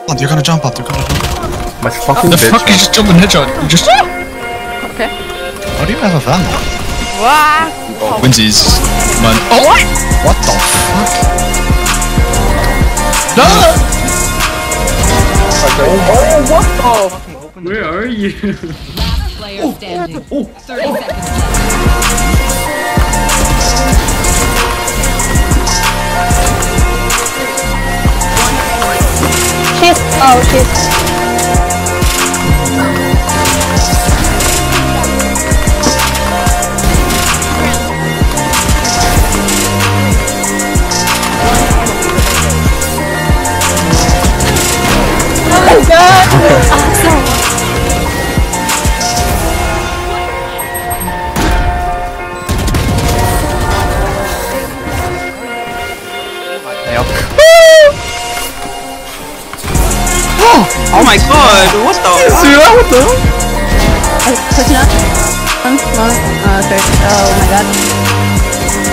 Oh, they're gonna jump up. They're gonna jump up. My fucking The bitch. fuck? You just jump and headshot. You just. Okay. Why do you have a vandal? Wow. Winsies, man. Oh, what? What the fuck? No! Oh, what the? Where are you? Last player standing. 30 seconds. Oh shit. Oh my god! Oh my god, what the Pushing up. Okay. Oh my god.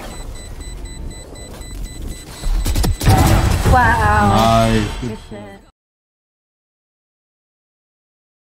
Wow. Nice. Good shit.